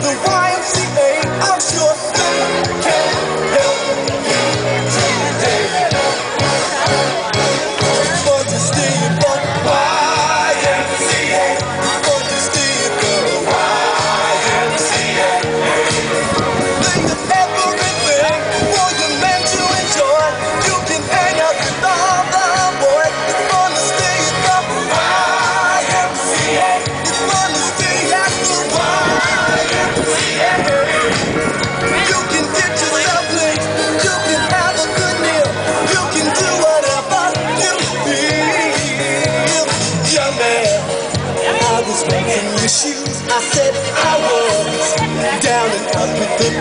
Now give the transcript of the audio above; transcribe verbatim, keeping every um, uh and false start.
the Y M C A. I'm sure somebody can help you today. Fun to see you, but Y M C A. Fun to see you, the Y M C A. Think of everything for your man to enjoy. You can hang out with all the boys. It's fun to stay at the Y M C A. It's fun to stay at the Y M C A. You can get yourself licked. You can have a good meal. You can do whatever you feel. Young man, I was making your shoes. I said I was down and out with the